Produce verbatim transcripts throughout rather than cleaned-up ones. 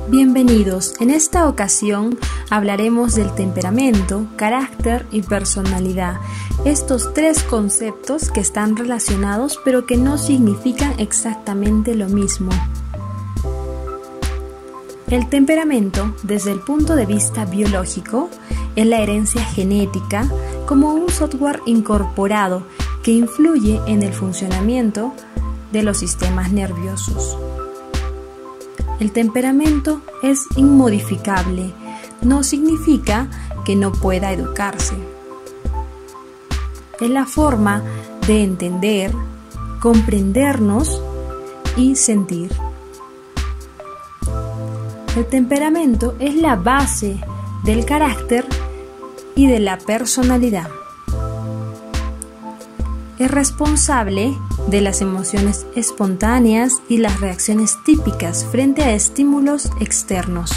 Bienvenidos, en esta ocasión hablaremos del temperamento, carácter y personalidad, estos tres conceptos que están relacionados pero que no significan exactamente lo mismo. El temperamento, desde el punto de vista biológico, es la herencia genética como un software incorporado que influye en el funcionamiento de los sistemas nerviosos. El temperamento es inmodificable, no significa que no pueda educarse. Es la forma de entender, comprendernos y sentir. El temperamento es la base del carácter y de la personalidad. Es responsable de las emociones espontáneas y las reacciones típicas frente a estímulos externos.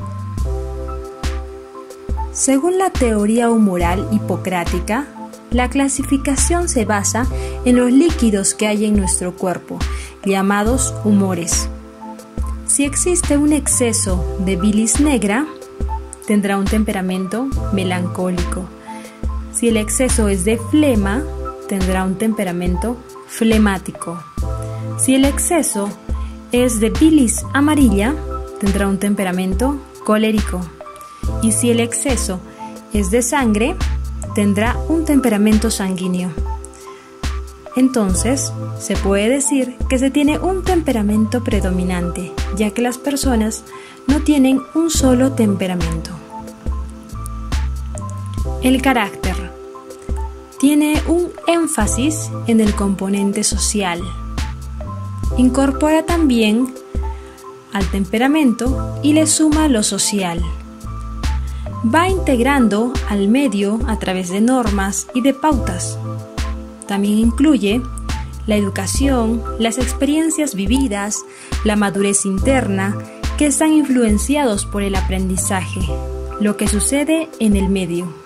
Según la teoría humoral hipocrática, la clasificación se basa en los líquidos que hay en nuestro cuerpo, llamados humores. Si existe un exceso de bilis negra, tendrá un temperamento melancólico. Si el exceso es de flema, tendrá un temperamento flemático. Si el exceso es de bilis amarilla, tendrá un temperamento colérico. Y si el exceso es de sangre, tendrá un temperamento sanguíneo. Entonces, se puede decir que se tiene un temperamento predominante, ya que las personas no tienen un solo temperamento. El carácter tiene un énfasis en el componente social. Incorpora también al temperamento y le suma lo social. Va integrando al medio a través de normas y de pautas. También incluye la educación, las experiencias vividas, la madurez interna, que están influenciados por el aprendizaje, lo que sucede en el medio.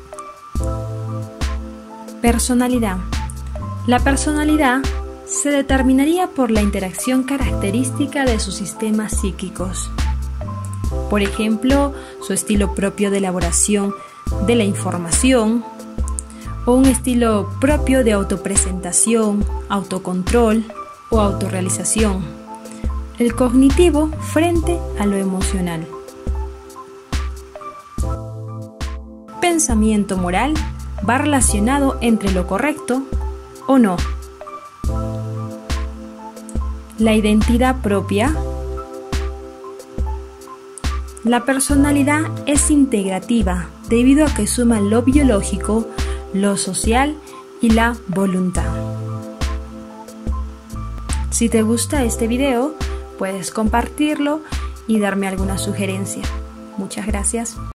Personalidad. La personalidad se determinaría por la interacción característica de sus sistemas psíquicos. Por ejemplo, su estilo propio de elaboración de la información o un estilo propio de autopresentación, autocontrol o autorrealización. El cognitivo frente a lo emocional. Pensamiento moral va relacionado entre lo correcto o no. La identidad propia. La personalidad es integrativa debido a que suma lo biológico, lo social y la voluntad. Si te gusta este video, puedes compartirlo y darme alguna sugerencia. Muchas gracias.